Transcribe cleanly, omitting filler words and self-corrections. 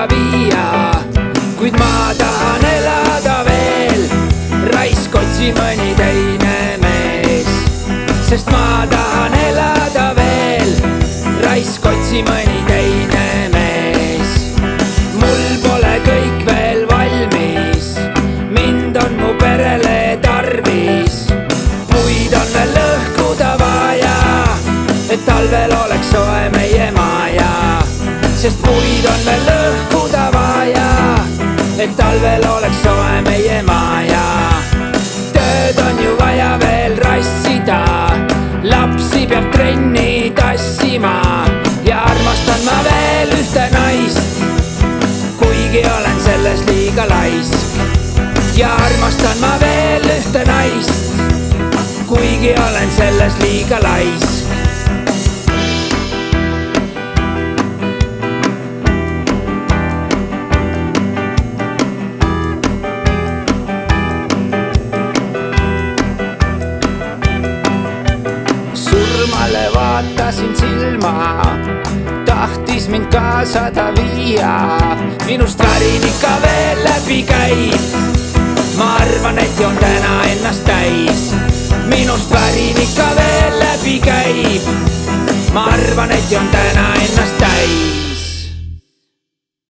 ta viia, kuid ma tahan elada veel. Raisk otsin mõni teine mees, sest ma tahan elada veel. Raisk otsin mõni teine mees. Mul pole kõik veel valmis, mind on mu perele tarvis. Puid on veel lõhkuda vaja, et talvel oleks soe meie maja. Sest puid on veel lõhkuda vaja, et talvel oleks soe meie maja. Tööd on ju vaja veel rassida, lapsi peab trenni tassima. Ja armastan ma veel ühte naist, kuigi olen selles liiga laisk. Ja armastan ma veel ühte naist, kuigi olen selles liiga laisk. Surmale vaatasin silma, tahtis mind kaasada viia. Minust värin ikka veel läbi käib, ma arvan, et joon täna ennast täis. Minust värin ikka veel läbi käib, ma arvan, et joon täna ennast täis.